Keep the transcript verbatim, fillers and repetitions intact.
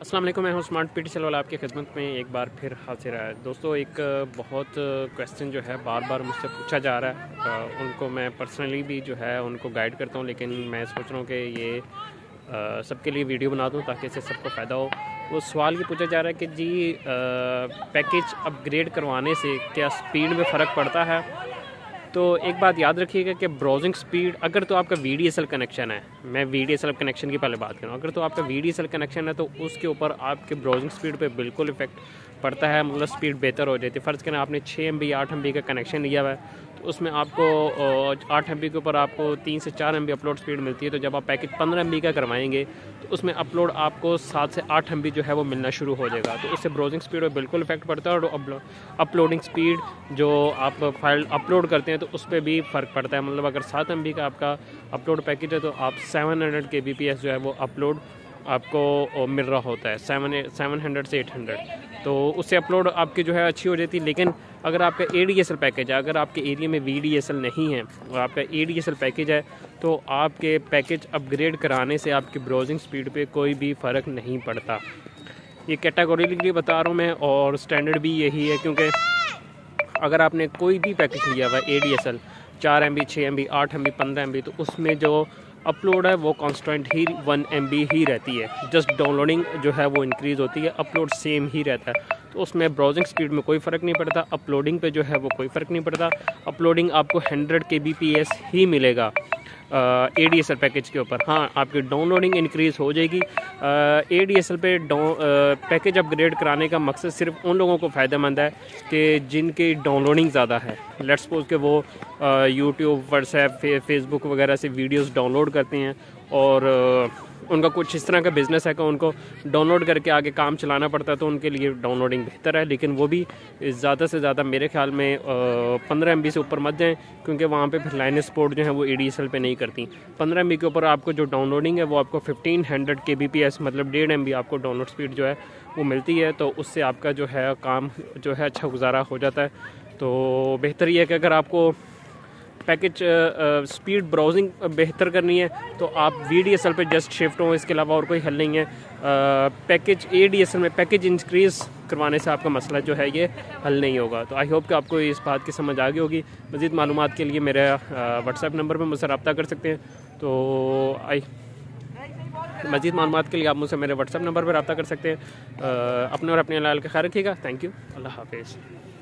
अस्सलाम वालेकुम, मैं हूं स्मार्ट पीटीसीएल वाला आपकी खिदमत में एक बार फिर हाजिर है। दोस्तों, एक बहुत क्वेश्चन जो है बार बार मुझसे पूछा जा रहा है, आ, उनको मैं पर्सनली भी जो है उनको गाइड करता हूं, लेकिन मैं सोच रहा हूं कि ये आ, सबके लिए वीडियो बना दूं ताकि इससे सबको फ़ायदा हो। वो सवाल ये पूछा जा रहा है कि जी आ, पैकेज अपग्रेड करवाने से क्या स्पीड में फ़र्क पड़ता है? तो एक बात याद रखिएगा कि ब्राउजिंग स्पीड, अगर तो आपका V D S L connection है, मैं V D S L connection की पहले बात करूँ, अगर तो आपका V D S L connection है तो उसके ऊपर आपके ब्राउजिंग स्पीड पे बिल्कुल इफेक्ट पड़ता है, मतलब स्पीड बेहतर हो जाती है। फ़र्ज़ करें आपने छः एम बी आठ एम बी का कनेक्शन लिया हुआ है, तो उसमें आपको आठ एम बी के ऊपर आपको तीन से चार एम बी अपलोड स्पीड मिलती है। तो जब आप पैकेज पंद्रह एम बी का करवाएंगे तो उसमें अपलोड आपको सात से आठ एम बी जो है वो मिलना शुरू हो जाएगा। तो उससे ब्राउजिंग स्पीड पर बिल्कुल इफेक्ट पड़ता है, और अपलोडिंग स्पीड जो आप फाइल अपलोड करते हैं तो उस पर भी फ़र्क पड़ता है। मतलब अगर सात एम बी का आपका अपलोड पैकेज है तो आप सेवन हंड्रेड के बी पी एस जो है वो अपलोड आपको मिल रहा होता है, सेवन सेवन हंड्रेड से एट हंड्रेड, तो उससे अपलोड आपकी जो है अच्छी हो जाती है। लेकिन अगर आपका A D S L package है, अगर आपके एरिया में वी डी एस एल नहीं है और आपका A D S L package है, तो आपके पैकेज अपग्रेड कराने से आपकी ब्राउजिंग स्पीड पे कोई भी फ़र्क नहीं पड़ता। ये कैटेगोरिकली बता रहा हूँ मैं, और स्टैंडर्ड भी यही है, क्योंकि अगर आपने कोई भी पैकेज लिया हुआ है ए डी एस एल चार एम बी, छः एम बी, आठ एम बी, पंद्रह एम बी, तो उसमें जो अपलोड है वो कांस्टेंट ही वन एम बी ही रहती है। जस्ट डाउनलोडिंग जो है वो इंक्रीज़ होती है, अपलोड सेम ही रहता है। तो उसमें ब्राउजिंग स्पीड में कोई फ़र्क नहीं पड़ता, अपलोडिंग पे जो है वो कोई फ़र्क नहीं पड़ता। अपलोडिंग आपको हंड्रेड के बी पी एस ही मिलेगा A D S L package के ऊपर। हाँ, आपकी डाउनलोडिंग इंक्रीज़ हो जाएगी। ए डी एस एल पे पैकेज अपग्रेड कराने का मकसद सिर्फ उन लोगों को फ़ायदेमंद है कि जिनकी डाउनलोडिंग ज़्यादा है। लेट्स सपोज कि वो यूट्यूब, व्हाट्सएप, फेसबुक वगैरह से वीडियोस डाउनलोड करते हैं, और uh, उनका कुछ इस तरह का बिज़नेस है कि उनको डाउनलोड करके आगे काम चलाना पड़ता है, तो उनके लिए डाउनलोडिंग बेहतर है। लेकिन वो भी ज़्यादा से ज़्यादा मेरे ख्याल में पंद्रह एम बी से ऊपर मत जाएँ, क्योंकि वहाँ पे फिर लाइन सपोर्ट जो है वो ए डी एस एल पे नहीं करती। पंद्रह एम बी के ऊपर आपको जो डाउनलोडिंग है वो आपको फिफ्टीन हंड्रेड के बी पी एस, मतलब डेढ़ एम बी आपको डाउनलोड स्पीड जो है वो मिलती है। तो उससे आपका जो है काम जो है अच्छा गुजारा हो जाता है। तो बेहतर ये है कि अगर आपको पैकेज स्पीड ब्राउजिंग बेहतर करनी है तो आप वी डी एस एल पे जस्ट शिफ्ट हो, इसके अलावा और कोई हल नहीं है। Package A D S L में पैकेज इंक्रीज़ करवाने से आपका मसला जो है ये हल नहीं होगा। तो आई होप कि आपको इस बात की समझ आ गई होगी। मज़ीद मालूमात के लिए मेरा व्हाट्सएप नंबर पर मुझसे रब्ता कर सकते हैं। तो आई मज़ीद मालूमात के लिए आप मुझसे मेरे व्हाट्सएप नंबर पर रब्ता कर सकते हैं। अपने और अपने लाल का ख्याल रखिएगा। थैंक यू, अल्लाह हाफिज़।